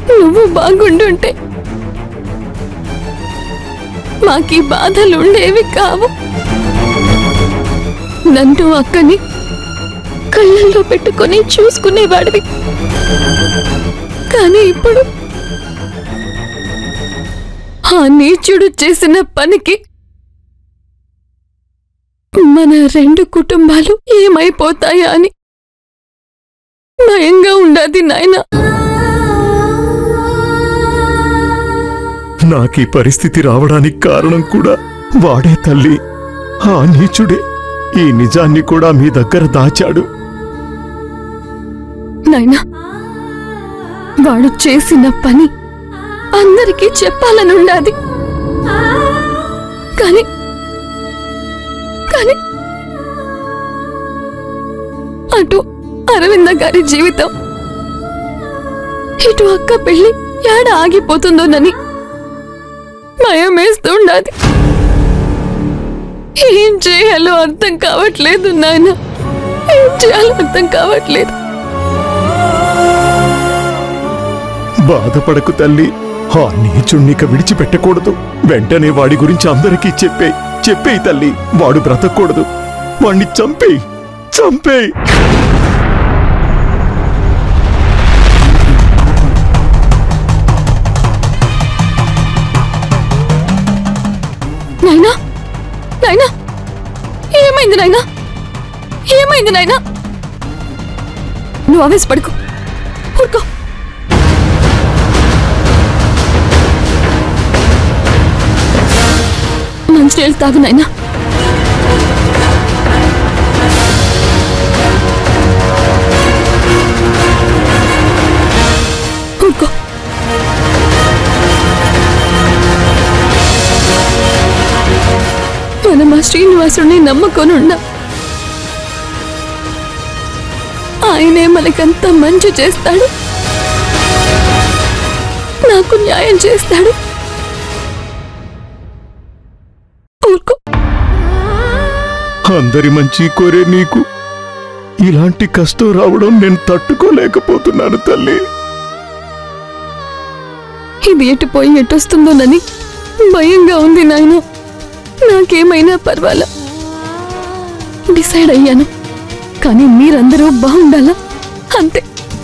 నువ్వు బాగుండుంటే మాకీ బాధలుండేవి కావు. నన్ను అక్కని కళ్ళల్లో పెట్టుకొని చూసుకునేవాడివి. కానీ ఇప్పుడు ఆ నీచుడు చేసిన పనికి మన రెండు కుటుంబాలు ఏమైపోతాయా అని భయంగా ఉండదు నాయనా. నాకీ పరిస్థితి రావడానికి కారణం కూడా వాడే తల్లి. ఆ నీచుడే ఈ నిజాన్ని కూడా మీ దగ్గర దాచాడు. నాయనా, వాడు చేసిన పని అందరికీ చెప్పాలనుండాది. కానీ కానీ అటు అరవింద గారి జీవితం, ఇటు అక్క పెళ్లి ఏడ ఆగిపోతుందోనని భయమేస్తూ ఉండాది. ఏం చేయాలో అర్థం కావట్లేదు నాయన, ఏం చేయాలో అర్థం కావట్లేదు. బాధపడకు తల్లి. ఆ నీచుణ్ణిక విడిచిపెట్టకూడదు. వెంటనే వాడి గురించి అందరికీ చెప్పేయి తల్లి. వాడు బ్రతకూడదు. వాణ్ణి చంపేయి. నాయనా, నాయనా, ఏమైంది నాయనా? ఏమైంది నాయనా? నువ్వు ఆవేశపడుకో, ఊరుకో. మంచినీళ్ళు తాగు నాయనా. ఊరుకో. మనం ఆ శ్రీనివాసుడిని నమ్ముకొనున్నా. ఆయనే మనకంతా మంచి చేస్తాడు, నాకు న్యాయం చేస్తాడు. ఊరుకో. అందరి మంచి కోరే నీకు ఇలాంటి కష్టం రావడం నేను తట్టుకోలేకపోతున్నాను తల్లి. ఇది ఎటుపోయి ఎటొస్తుందోనని భయంగా ఉంది నాయన. నాకేమైనా పర్వాలా, డిసైడ్ అయ్యాను. కానీ మీరందరూ బాగుండాలా, అంతే.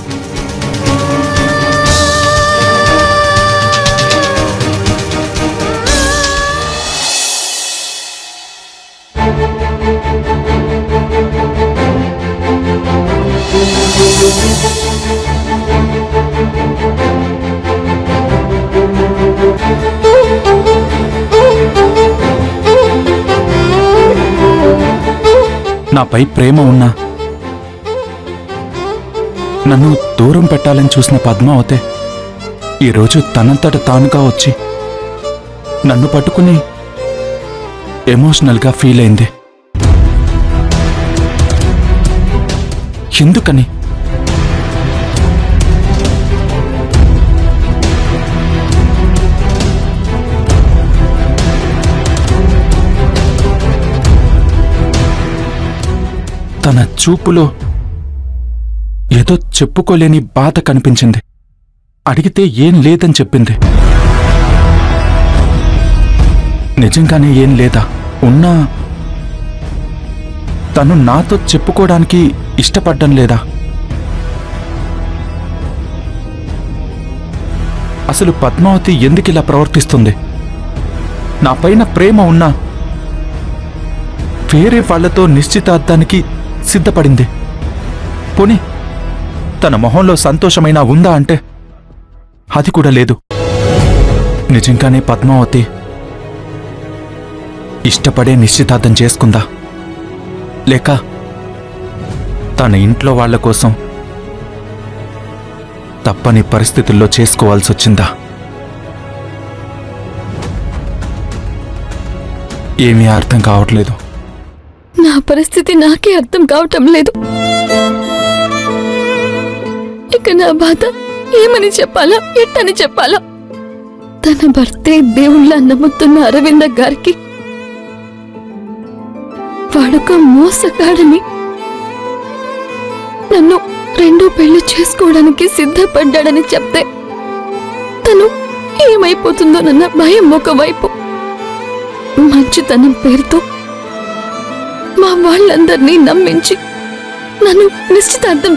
నాపై ప్రేమ ఉన్నా నన్ను దూరం పెట్టాలని చూసిన పద్మావతే ఈరోజు తనంతట తానుగా వచ్చి నన్ను పట్టుకుని ఎమోషనల్గా ఫీల్ అయింది. ఎందుకని? తన చూపులో ఏదో చెప్పుకోలేని బాధ కనిపించింది. అడిగితే ఏం లేదని చెప్పింది. నిజంగానే ఏం లేదా? ఉన్నా తను నాతో చెప్పుకోవడానికి ఇష్టపడ్డం లేదా? అసలు పద్మావతి ఎందుకిలా ప్రవర్తిస్తుంది? నా పైన ప్రేమ ఉన్నా వేరే వాళ్లతో నిశ్చితార్థానికి సిద్ధపడింది. పోనీ తన మొహంలో సంతోషమైనా ఉందా అంటే అది కూడా లేదు. నిజంగానే పద్మావతి ఇష్టపడే నిశ్చితార్థం చేసుకుందా, లేక తన ఇంట్లో వాళ్ల కోసం తప్పని పరిస్థితుల్లో చేసుకోవాల్సొచ్చిందా? ఏమీ అర్థం కావట్లేదు. నా పరిస్థితి నాకే అర్థం కావటం లేదు. ఇక నా బాధ ఏమని చెప్పాలా, ఎట్టని చెప్పాలా? తన భర్తే దేవుళ్ళ నమ్ముతున్న అరవింద గారికి వాడొక మోసగాడని, నన్ను రెండో పెళ్లి చేసుకోవడానికి సిద్ధపడ్డాడని చెప్తే ఏమైపోతుందోనన్న భయం ఒకవైపు, మంచితనం పేరుతో మా వాళ్ళందరినీ నమ్మించి నన్ను నిశ్చితార్థం